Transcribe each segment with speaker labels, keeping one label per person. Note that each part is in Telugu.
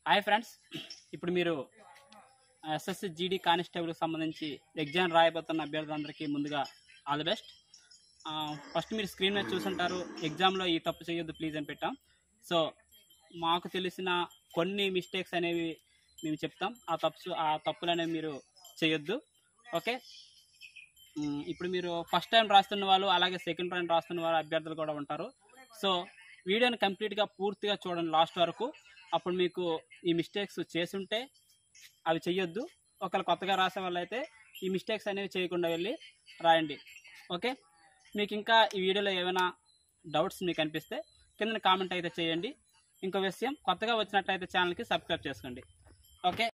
Speaker 1: హాయ్ ఫ్రెండ్స్, ఇప్పుడు మీరు ఎస్ఎస్సి జీడీ కానిస్టేబుల్కి సంబంధించి ఎగ్జామ్ రాయబోతున్న అభ్యర్థులందరికీ ముందుగా ఆల్ ది బెస్ట్. ఫస్ట్ మీరు స్క్రీన్ మీద చూసుంటారు, ఎగ్జామ్లో ఈ తప్పు చేయొద్దు ప్లీజ్ అని పెట్టాం. సో మాకు తెలిసిన కొన్ని మిస్టేక్స్ అనేవి మేము చెప్తాం, ఆ తప్పులు అనేవి మీరు చేయొద్దు. ఓకే, ఇప్పుడు మీరు ఫస్ట్ టైం రాస్తున్న వాళ్ళు అలాగే సెకండ్ టైం రాస్తున్న వాళ్ళు అభ్యర్థులు కూడా ఉంటారు. సో వీడియోని కంప్లీట్గా పూర్తిగా చూడండి లాస్ట్ వరకు. అప్పుడు మీకు ఈ మిస్టేక్స్ చేసుంటే అవి చెయ్యొద్దు. ఒకవేళ కొత్తగా రాసే వాళ్ళు అయితే ఈ మిస్టేక్స్ అనేవి చేయకుండా వెళ్ళి రాయండి. ఓకే, మీకు ఇంకా ఈ వీడియోలో ఏమైనా డౌట్స్ మీకు అనిపిస్తే కింద కామెంట్ అయితే చేయండి. ఇంకో విషయం, కొత్తగా వచ్చినట్లయితే ఛానల్కి సబ్స్క్రైబ్ చేసుకోండి. ఓకే,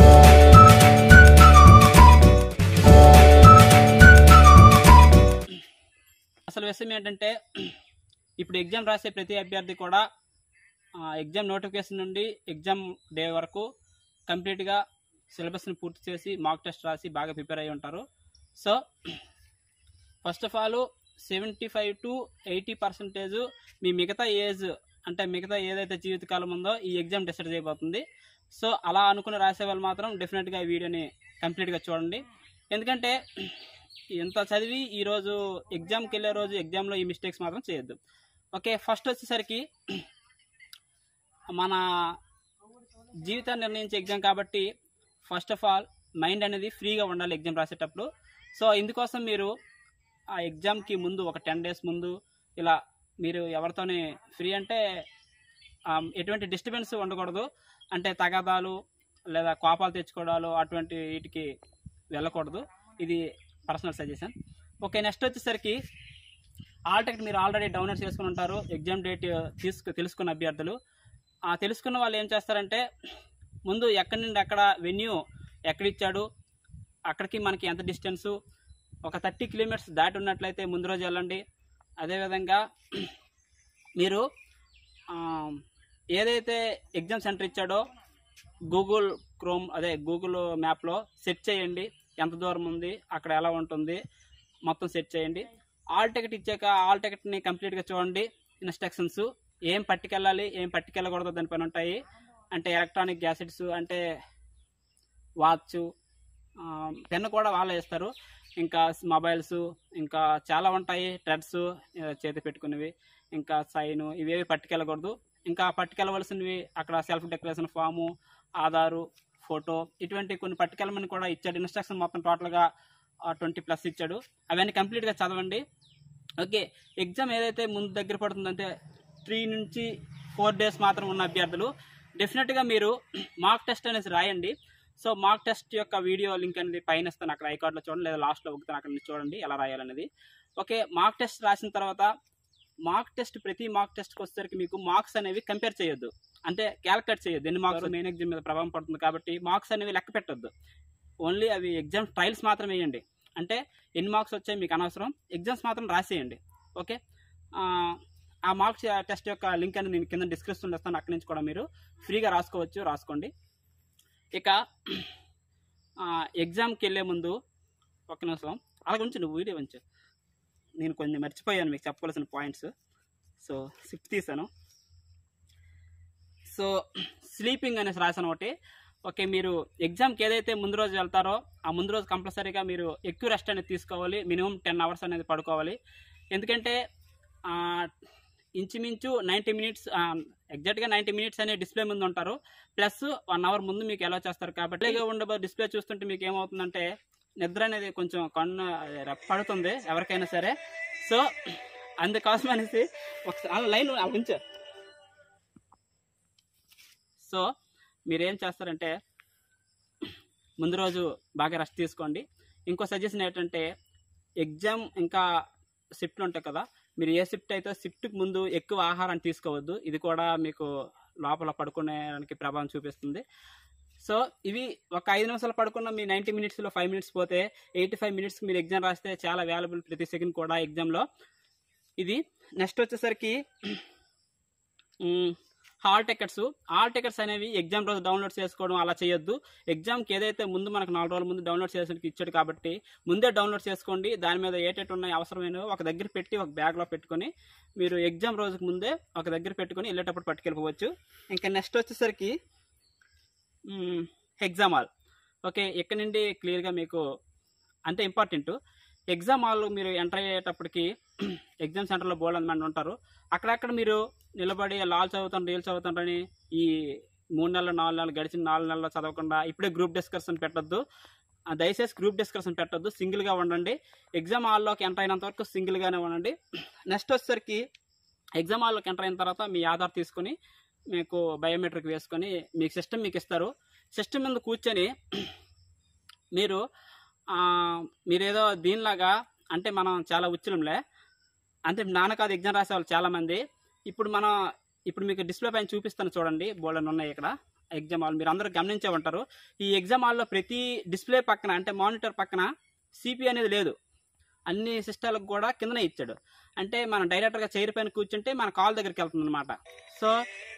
Speaker 1: అసలు విషయం ఏంటంటే, ఇప్పుడు ఎగ్జామ్ రాసే ప్రతి అభ్యర్థి కూడా ఎగ్జామ్ నోటిఫికేషన్ నుండి ఎగ్జామ్ డే వరకు కంప్లీట్గా సిలబస్ని పూర్తి చేసి మాక్ టెస్ట్ రాసి బాగా ప్రిపేర్ అయ్యి ఉంటారు. So first of all 75 to 80% మీ మిగతా ఏజ్, అంటే మిగతా ఏదైతే జీవితకాలం ఉందో ఈ ఎగ్జామ్ డిసైడ్ చేయబోతుంది. సో అలా అనుకుని రాసే వాళ్ళు మాత్రం డెఫినెట్గా ఈ వీడియోని కంప్లీట్గా చూడండి. ఎందుకంటే ఎంత చదివి ఈరోజు ఎగ్జామ్కి వెళ్ళే రోజు ఎగ్జామ్లో ఈ మిస్టేక్స్ మాత్రం చేయొద్దు. ఓకే, ఫస్ట్ వచ్చేసరికి మన జీవితాన్ని నిర్ణయించే ఎగ్జామ్ కాబట్టి ఫస్ట్ ఆఫ్ ఆల్ మైండ్ అనేది ఫ్రీగా ఉండాలి ఎగ్జామ్ రాసేటప్పుడు. సో ఇందుకోసం మీరు ఆ ఎగ్జామ్కి ముందు ఒక 10 days ముందు ఇలా మీరు ఎవరితోనే ఫ్రీ అంటే ఎటువంటి డిస్టర్బెన్స్ ఉండకూడదు. అంటే తగాదాలు లేదా కోపాలు తెచ్చుకోవడాలు అటువంటి వీటికి వెళ్ళకూడదు. ఇది పర్సనల్ సజెషన్. ఓకే, నెక్స్ట్ వచ్చేసరికి ఆల్ టికెట్ మీరు ఆల్రెడీ డౌన్లోడ్ చేసుకుని ఉంటారు. ఎగ్జామ్ డేట్ తెలుసుకున్న అభ్యర్థులు తెలుసుకున్న వాళ్ళు ఏం చేస్తారంటే, ముందు ఎక్కడి నుండి ఎక్కడ వెన్యూ ఎక్కడిచ్చాడు, అక్కడికి మనకి ఎంత డిస్టెన్సు, ఒక 30 kilometers దాటి ఉన్నట్లయితే ముందు రోజు వెళ్ళండి. అదేవిధంగా మీరు ఏదైతే ఎగ్జామ్ సెంటర్ ఇచ్చాడో గూగుల్ మ్యాప్లో సెట్ చేయండి. ఎంత దూరం ఉంది, అక్కడ ఎలా ఉంటుంది మొత్తం సెట్ చేయండి. ఆల్ టికెట్ ఇచ్చాక ఆల్ టికెట్ని కంప్లీట్గా చూడండి. ఇన్స్ట్రక్షన్స్ ఏం పట్టుకెళ్ళాలి ఏం పట్టుకెళ్ళకూడదు దానిపైన ఉంటాయి. అంటే ఎలక్ట్రానిక్ గ్యాసెట్స్ అంటే వాచ్, పెన్ను కూడా వాళ్ళే ఇస్తారు. ఇంకా మొబైల్స్, ఇంకా చాలా ఉంటాయి, ట్రెడ్స్ చేతి పెట్టుకునేవి, ఇంకా సైను, ఇవేవి పట్టుకెళ్ళకూడదు. ఇంకా పట్టుకెళ్ళవలసినవి అక్కడ self declaration form, Aadhaar, photo, ఇటువంటి కొన్ని పట్టుకెళ్ళమని కూడా ఇచ్చాడు. ఇన్స్ట్రక్షన్ మొత్తం టోటల్గా 20+ ఇచ్చాడు. అవన్నీ కంప్లీట్గా చదవండి. ఓకే, ఎగ్జామ్ ఏదైతే ముందు దగ్గర పడుతుందంటే 3 నుంచి 4 days మాత్రం ఉన్న అభ్యర్థులు డెఫినెట్గా మీరు మాక్ టెస్ట్ అనేసి రాయండి. సో మాక్ టెస్ట్ యొక్క వీడియో లింక్ అనేది పైన ఇస్తాను, అక్కడ ఐకార్డ్లో చూడండి, లేదా లాస్ట్లో ఒకతాను అక్కడ నుంచి చూడండి ఎలా రాయాలనేది. ఓకే, మాక్ టెస్ట్ రాసిన తర్వాత ప్రతి మాక్ టెస్ట్కి వచ్చేసరికి మీకు మార్క్స్ అనేవి కంపేర్ చేయొద్దు, అంటే క్యాల్కులేట్ చేయొద్దు. ఎన్ని మార్క్స్ మెయిన్ ఎగ్జామ్ మీద ప్రభావం పడుతుంది కాబట్టి మార్క్స్ అనేవి లెక్క పెట్టొద్దు. ఓన్లీ అవి ఎగ్జామ్ ట్రయల్స్ మాత్రం వేయండి. అంటే ఎన్ని మార్క్స్ వచ్చాయి మీకు అనవసరం, ఎగ్జామ్స్ మాత్రం రాసేయండి. ఓకే, ఆ మార్క్స్ టెస్ట్ యొక్క లింక్ అనేది నేను కింద డిస్క్రిప్షన్ ఇస్తాను, అక్కడి నుంచి కూడా మీరు ఫ్రీగా రాసుకోండి. ఇక ఎగ్జామ్కి వెళ్ళే ముందు ఒక్క నిమిషం అలాగ ఉంచు, నువ్వు వీడియో ఉంచు, నేను కొంచెం మర్చిపోయాను మీకు చెప్పవలసిన పాయింట్స్. సో షిఫ్ట్ తీసాను. సో స్లీపింగ్ అనేసి రాసాను ఒకటి. ఓకే, మీరు ఎగ్జామ్కి ఏదైతే ముందు రోజు వెళ్తారో ఆ ముందు రోజు కంపల్సరీగా మీరు ఎక్కువ రెస్ట్ అనేది తీసుకోవాలి. మినిమం 10 hours అనేది పడుకోవాలి. ఎందుకంటే ఇంచుమించు 90 minutes, ఎగ్జాక్ట్గా 90 minutes అనే డిస్ప్లే ముందు ఉంటారు. ప్లస్ 1 hour ముందు మీకు ఎలా చేస్తారు కాబట్టి ఉండబో డిస్ప్లే చూస్తుంటే మీకు ఏమవుతుందంటే నిద్ర అనేది కొంచెం పడుతుంది ఎవరికైనా సరే. సో అందుకోసం అనేసి ఒకసారి లైన్ ఉంచారు. సో మీరేం చేస్తారంటే ముందు రోజు బాగా రెస్ట్ తీసుకోండి. ఇంకో సజెషన్ ఏంటంటే, ఎగ్జామ్ ఇంకా షిఫ్ట్లు ఉంటాయి కదా, మీరు ఏ షిఫ్ట్ అయితే షిఫ్ట్కి ముందు ఎక్కువ ఆహారాన్ని తీసుకోవద్దు. ఇది కూడా మీకు లోపల పడుకునేదానికి ప్రభావం చూపిస్తుంది. సో ఇవి ఒక 5 నిమిషాలు పడుకున్న మీ 90 minutesలో 5 minutes పోతే 85 minutes మీరు ఎగ్జామ్ రాస్తే చాలా వాల్యుబుల్, ప్రతి సెకండ్ కూడా ఎగ్జామ్లో. ఇది నెక్స్ట్ వచ్చేసరికి హాల్ టికెట్స్ అనేవి ఎగ్జామ్ రోజు డౌన్లోడ్ చేసుకోవడం అలా చేయొద్దు. ఎగ్జామ్కి ఏదైతే ముందు మనకు 4 రోజుల ముందు డౌన్లోడ్ చేసేందుకు ఇచ్చాడు కాబట్టి ముందే డౌన్లోడ్ చేసుకోండి. దాని మీద ఏటేటి ఉన్నాయి అవసరమైనవి ఒక దగ్గర పెట్టి ఒక బ్యాగ్లో పెట్టుకొని మీరు ఎగ్జామ్ రోజుకు ముందే ఒక దగ్గర పెట్టుకొని వెళ్ళేటప్పుడు పట్టుకెళ్ళిపోవచ్చు. ఇంకా నెక్స్ట్ వచ్చేసరికి ఎగ్జామ్ హాల్. ఓకే, ఇక్కడ నుండి క్లియర్గా మీకు అంటే ఇంపార్టెంట్ ఎగ్జామ్ హాల్ మీరు ఎంటర్ అయ్యేటప్పటికి ఎగ్జామ్ సెంటర్లో బోల్డ్ మంది ఉంటారు. అక్కడక్కడ మీరు నిలబడి లాల్ చదువుతాను రీల్ చదువుతానని ఈ 3 నెలలు 4 నెలలు గడిచిన 4 నెలలు చదవకుండా ఇప్పుడే గ్రూప్ డిస్కషన్ పెట్టద్దు. దయచేసి గ్రూప్ డిస్కషన్ పెట్టద్దు, సింగిల్గా ఉండండి. ఎగ్జామ్ హాల్లోకి ఎంటర్ అయినంత వరకు సింగిల్గానే ఉండండి. నెక్స్ట్ వచ్చేసరికి ఎగ్జామ్ హాల్లోకి ఎంటర్ అయిన తర్వాత మీ ఆధార్ తీసుకొని మీకు బయోమెట్రిక్ వేసుకొని మీకు సిస్టమ్ మీకు ఇస్తారు. సిస్టమ్ మీద కూర్చొని మీరేదో దీనిలాగా అంటే మనం చాలా ఉచ్చులంలే అంటే నాన్నకాదు ఎగ్జామ్ రాసే వాళ్ళు చాలామంది. ఇప్పుడు మీకు డిస్ప్లే పైన చూపిస్తాను చూడండి, బోల్డన్ ఉన్నాయి ఇక్కడ ఎగ్జామ్ హాల్. మీరు అందరూ గమనించే ఉంటారు. ఈ ఎగ్జామ్ హాల్లో ప్రతి డిస్ప్లే పక్కన అంటే మానిటర్ పక్కన సిపి అనేది లేదు. అన్ని సిస్టాలకు కూడా కిందనే ఇచ్చాడు. అంటే మనం డైరెక్ట్గా చైర్ పైన కూర్చుంటే మన కాల్ దగ్గరికి వెళ్తుంది అనమాట. సో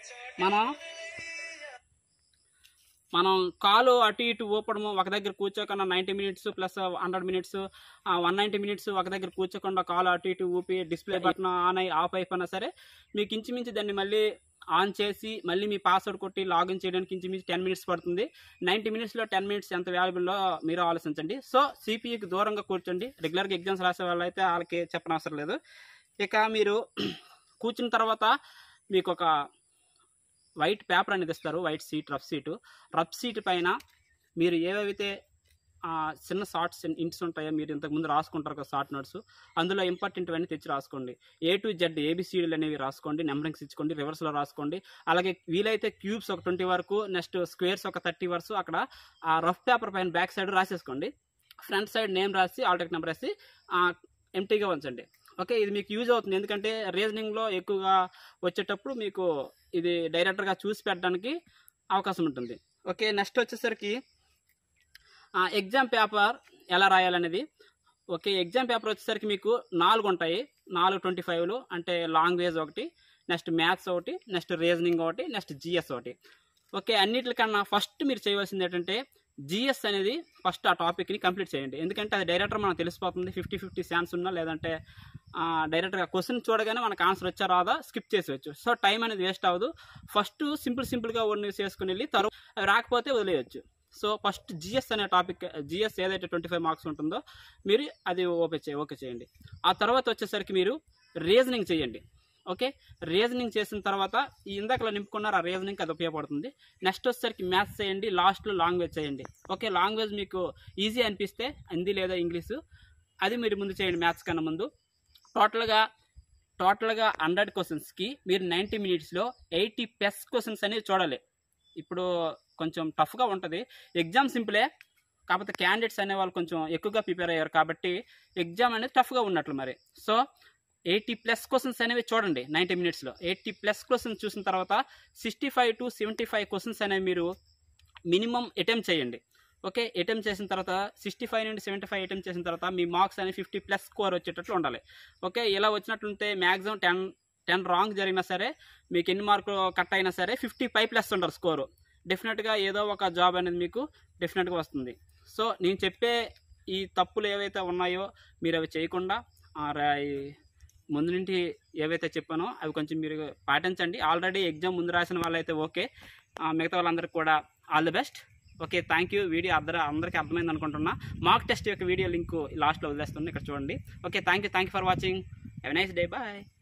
Speaker 1: మనం కాలు అటు ఇటు ఊపడము, ఒక దగ్గర కూర్చోకుండా 90 మినిట్స్ ప్లస్ 100 మినిట్స్ 190 మినిట్స్ ఒక దగ్గర కూర్చోకుండా కాలు అటు ఇటు ఊపి డిస్ప్లే బటన్ ఆన్ అయ్యి ఆఫ్ అయిపోయినా సరే మీకు ఇంచుమించు దాన్ని మళ్ళీ ఆన్ చేసి మళ్ళీ మీ పాస్వర్డ్ కొట్టి లాగిన్ చేయడానికి ఇంచుమించు 10 మినిట్స్ పడుతుంది. 90 మినిట్స్లో 10 మినిట్స్ ఎంత వాల్యుబుల్లో మీరు ఆలోచించండి. సో సిపిఈకి దూరంగా కూర్చోండి. రెగ్యులర్గా ఎగ్జామ్స్ రాసే వాళ్ళు అయితే వాళ్ళకి చెప్పనవసరం లేదు. ఇక మీరు కూర్చున్న తర్వాత మీకు ఒక వైట్ పేపర్ అనేది ఇస్తారు, వైట్ సీట్ రఫ్ సీట్ పైన మీరు ఏవైతే చిన్న షార్ట్స్ ఇంట్స్ ఉంటాయో మీరు ఇంతకుముందు రాసుకుంటారు కదా షార్ట్ నోట్స్, అందులో ఇంపార్టెంట్ అన్నీ తెచ్చి రాసుకోండి. A to Z ABCDలు అనేవి రాసుకోండి, నెంబరింగ్స్ ఇచ్చుకోండి, రివర్స్లో రాసుకోండి. అలాగే వీలైతే క్యూబ్స్ ఒక 20 వరకు, నెక్స్ట్ స్క్వేర్స్ ఒక 30 వరకు అక్కడ ఆ రఫ్ పేపర్ పైన బ్యాక్ సైడ్ రాసేసుకోండి. ఫ్రంట్ సైడ్ నేమ్ రాసి ఆల్టర్నేట్ నెంబర్ రాసి ఎంటీగా ఉంచండి. ఓకే, ఇది మీకు యూజ్ అవుతుంది. ఎందుకంటే రీజనింగ్లో ఎక్కువగా వచ్చేటప్పుడు మీకు ఇది డైరెక్టర్గా చూసి పెట్టడానికి అవకాశం ఉంటుంది. ఓకే, నెక్స్ట్ వచ్చేసరికి ఎగ్జామ్ పేపర్ ఎలా రాయాలనేది. ఓకే, ఎగ్జామ్ పేపర్ వచ్చేసరికి మీకు 4 ఉంటాయి, 4 25లు అంటే లాంగ్వేజ్ ఒకటి, నెక్స్ట్ మ్యాథ్స్ ఒకటి, నెక్స్ట్ రీజనింగ్ ఒకటి, నెక్స్ట్ జిఎస్ ఒకటి. ఓకే, అన్నిటికన్నా ఫస్ట్ మీరు చేయవలసింది ఏంటంటే జిఎస్ అనేది ఫస్ట్ ఆ టాపిక్ని కంప్లీట్ చేయండి. ఎందుకంటే అది డైరెక్టర్ మనకు తెలిసిపోతుంది. 50-50 ఛాన్స్ ఉన్నా లేదంటే డైరెక్ట్గా క్వశ్చన్ చూడగానే మనకు ఆన్సర్ వచ్చా రాదా స్కిప్ చేసేయచ్చు. సో టైం అనేది వేస్ట్ అవ్వదు. ఫస్ట్ సింపుల్గా వన్ చేసుకుని వెళ్ళి తర్వాత రాకపోతే వదిలేయచ్చు. సో ఫస్ట్ జిఎస్ అనే టాపిక్, జిఎస్ ఏదైతే 25 మార్క్స్ ఉంటుందో మీరు అది ఓకే చేయండి. ఆ తర్వాత వచ్చేసరికి మీరు రీజనింగ్ చేయండి. ఓకే, రీజనింగ్ చేసిన తర్వాత ఈ ఇందాకలో నింపుకున్నారు ఆ రీజనింగ్ అది ఉపయోగపడుతుంది. నెక్స్ట్ వచ్చేసరికి మ్యాథ్స్ చేయండి, లాస్ట్లో లాంగ్వేజ్ చేయండి. ఓకే, లాంగ్వేజ్ మీకు ఈజీ అనిపిస్తే హిందీ లేదా ఇంగ్లీషు అది మీరు ముందు చేయండి మ్యాథ్స్ కన్నా ముందు. టోటల్గా 100 క్వశ్చన్స్కి మీరు 90 మినిట్స్లో 80+ క్వశ్చన్స్ అనేవి చూడాలి. ఇప్పుడు కొంచెం టఫ్గా ఉంటుంది. ఎగ్జామ్ సింపులే, కాకపోతే క్యాండిడేట్స్ అనేవాళ్ళు కొంచెం ఎక్కువగా ప్రిపేర్ అయ్యారు కాబట్టి ఎగ్జామ్ అనేది టఫ్గా ఉన్నట్లు మరి. సో 80+ క్వశ్చన్స్ అనేవి చూడండి 90 మినిట్స్లో. 80+ క్వశ్చన్స్ చూసిన తర్వాత 65 to 75 క్వశ్చన్స్ అనేవి మీరు మినిమం అటెంప్ట్ చేయండి. ఓకే, అటెంప్ట్ చేసిన తర్వాత 65 నుండి 75 అటెంప్ట్ చేసిన తర్వాత మీ మార్క్స్ అనేవి 50+ స్కోర్ వచ్చేటట్లు ఉండాలి. ఓకే, ఇలా వచ్చినట్లుంటే మ్యాక్సిమం 10 రాంగ్ జరిగినా సరే మీకు ఎన్ని మార్కులు కట్ అయినా సరే 55+ ఉండాలి స్కోరు. డెఫినెట్గా ఏదో ఒక జాబ్ అనేది మీకు డెఫినెట్గా వస్తుంది. సో నేను చెప్పే ఈ తప్పులు ఏవైతే ఉన్నాయో మీరు అవి చేయకుండా ముందు నుండి ఏవైతే చెప్పానో అవి కొంచెం మీరు పాటించండి. ఆల్రెడీ ఎగ్జామ్ ముందు రాసిన వాళ్ళైతే ఓకే, మిగతా వాళ్ళందరికీ కూడా all the best. Okay, thank you. Video అందరికీ అర్థమైంది అనుకుంటున్నా. మార్క్ టెస్ట్ యొక్క వీడియో లింక్ లాస్ట్లో వదిలేస్తుంది, ఇక్కడ చూడండి. Okay, thank you for watching. Have a nice day, bye.